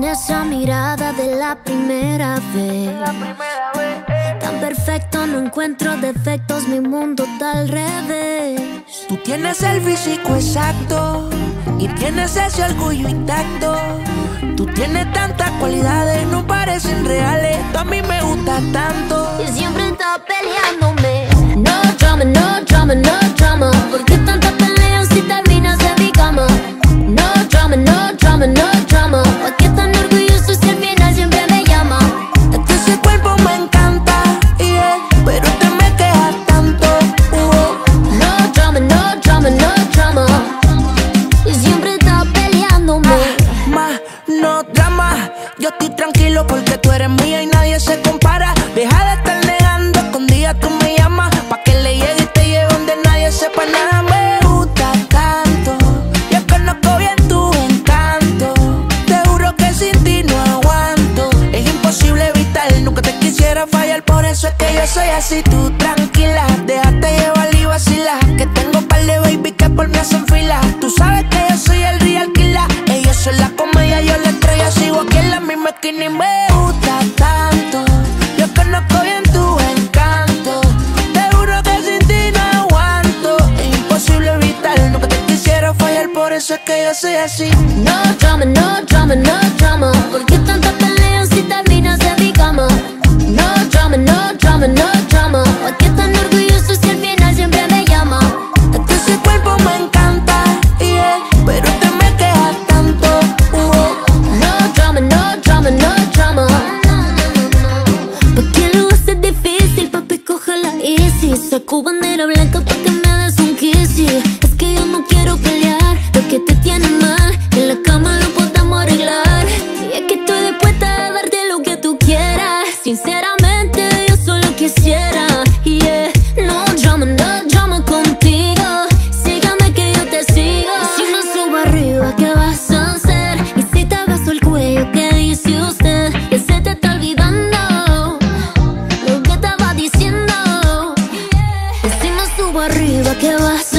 esa mirada de la primera vez. Tan perfecto, no encuentro defectos, mi mundo está al revés. Tú tienes el físico exacto y tienes ese orgullo intacto. Tú tienes tantas cualidades, no parecen reales. Tú a mí me gustas tanto Y siempre estás peleándome. No drama, no drama, no drama. ¿Por qué tantas peleas si terminas en mi cama? No drama, no drama, no drama. ¿Por qué tan orgulloso si al final siempre me llama? es que ese cuerpo me encanta, yeah, pero te me quejas tanto. No drama, no drama, no drama. Y siempre estás peleándome. No drama, yo estoy tranquilo porque tú eres mía y nadie se compara. Deja de estar negando, escondida tú me llamas, pa' que le llegue y te lleve donde nadie sepa nada. Me gusta tanto, yo conozco bien tu encanto. Te juro que sin ti no aguanto, es imposible evitar, nunca te quisiera fallar. Por eso es que yo soy así, tú tranquila, déjate llevar y vacila, que tengo par de baby que por mí hacen fila. Tú sabes que yo soy el real killer, ellos son la comedia, yo la estrella, sigo aquí en la misma esquina y me gusta tanto. Yo conozco bien tu encanto, te juro que sin ti no aguanto, es imposible evitar, nunca te quisiera fallar. Por eso es que yo soy así. No drama, no drama, no drama. ¿Por qué tantas peleas si terminas en mi cama? No drama, no drama, no drama. ¿Por qué tan orgulloso si al final siempre me llama? Es que ese cuerpo me encanta, yeah, pero te me quejas tanto. No drama, no drama, no drama. ¿Por qué lo haces difícil, papi? Cógela easy. Saco bandera blanca pa' que me des un kissy. Es que yo no quiero pelear, lo que te tiene mal en la cama lo podemos arreglar. Y es que estoy dispuesta a darte lo que tú quieras. Sinceramente yo solo quisiera, yeah. No drama contigo. Sígame que yo te sigo. Y si me subo arriba, ¿qué vas a hacer? Y si te beso el cuello, ¿qué dice usted? Que se te está olvidando lo que estaba diciendo. Y si me subo arriba, ¿qué vas a hacer?